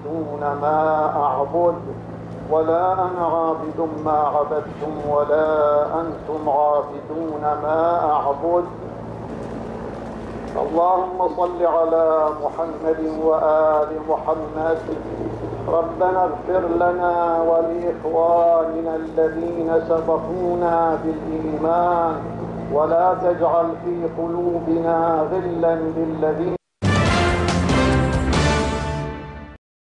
عابدون ما أعبد ولا أنا عابد ما عبدتم ولا أنتم عابدون ما أعبد. اللهم صل على محمد وآل محمد. ربنا اغفر لنا ولإخواننا الذين سبقونا بالإيمان ولا تجعل في قلوبنا غلا للذين